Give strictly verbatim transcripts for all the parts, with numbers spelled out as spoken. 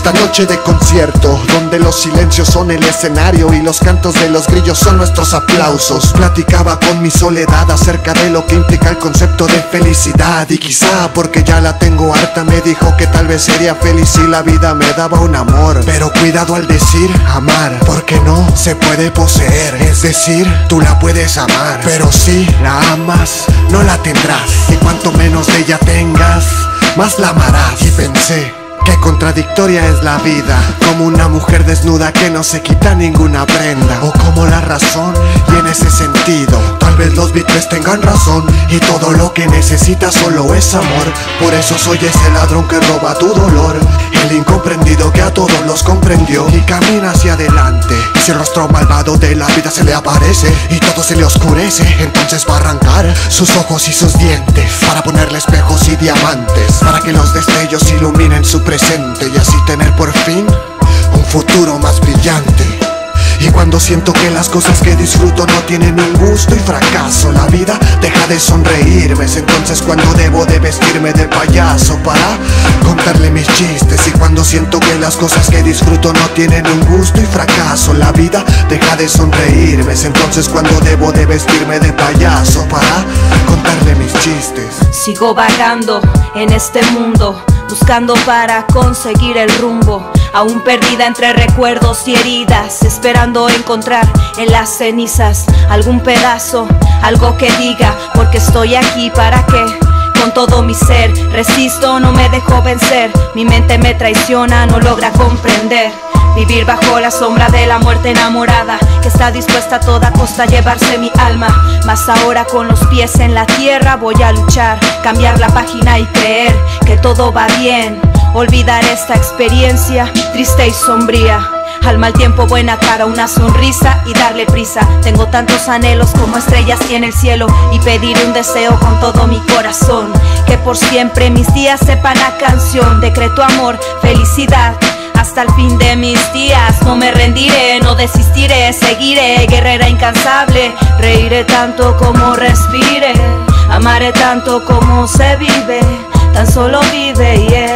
esta noche de concierto, donde los silencios son el escenario y los cantos de los grillos son nuestros aplausos. Platicaba con mi soledad acerca de lo que implica el concepto de felicidad, y quizá porque ya la tengo harta me dijo que tal vez sería feliz si la vida me daba un amor. Pero cuidado al decir amar, porque no se puede poseer. Es decir, tú la puedes amar, pero si la amas, no la tendrás. Y cuanto menos de ella tengas, más la amarás. Y pensé, qué contradictoria es la vida, como una mujer desnuda que no se quita ninguna prenda, o como la razón. Y en ese sentido, tal vez los Beatles tengan razón, y todo lo que necesitas solo es amor. Por eso soy ese ladrón que roba tu dolor, el incomprendido que a todos los comprendió y camina hacia adelante. Y si el rostro malvado de la vida se le aparece y todo se le oscurece, entonces va a arrancar sus ojos y sus dientes para ponerle espejos y diamantes, para que los destellos iluminen su presente y así tener por fin un futuro más brillante. Y cuando siento que las cosas que disfruto no tienen un gusto y fracaso, la vida deja de sonreírme. Es entonces cuando debo de vestirme de payaso para contarle mis chistes. Y cuando siento que las cosas que disfruto no tienen un gusto y fracaso, la vida deja de sonreírme. Es entonces cuando debo de vestirme de payaso para contarle mis chistes. Sigo vagando en este mundo, buscando para conseguir el rumbo, aún perdida entre recuerdos y heridas, esperando encontrar en las cenizas algún pedazo, algo que diga porque estoy aquí, para qué. Con todo mi ser resisto, no me dejo vencer, mi mente me traiciona, no logra comprender. Vivir bajo la sombra de la muerte enamorada, que está dispuesta a toda costa a llevarse mi alma. Mas ahora con los pies en la tierra voy a luchar, cambiar la página y creer que todo va bien. Olvidar esta experiencia triste y sombría. Al mal tiempo buena cara, una sonrisa y darle prisa. Tengo tantos anhelos como estrellas y en el cielo, y pedir un deseo con todo mi corazón, que por siempre mis días sepan la canción. Decreto amor, felicidad hasta el fin de mis días. No me rendiré, no desistiré, seguiré guerrera incansable. Reiré tanto como respire, amaré tanto como se vive. Tan solo vive, yeah.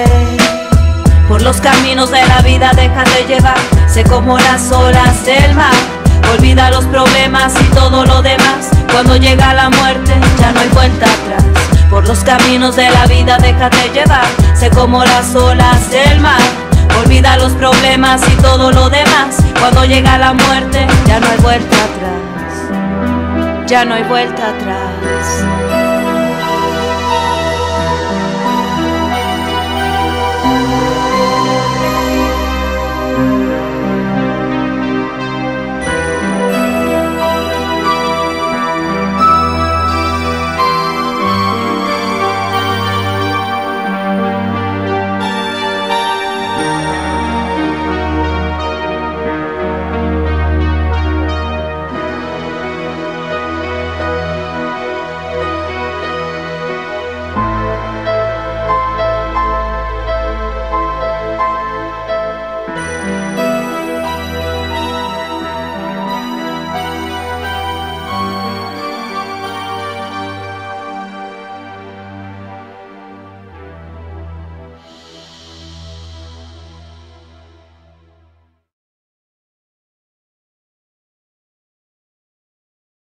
Por los caminos de la vida déjate llevar, sé como las olas del mar. Olvida los problemas y todo lo demás, cuando llega la muerte ya no hay vuelta atrás. Por los caminos de la vida déjate llevar, sé como las olas del mar. Olvida los problemas y todo lo demás, cuando llega la muerte ya no hay vuelta atrás. Ya no hay vuelta atrás.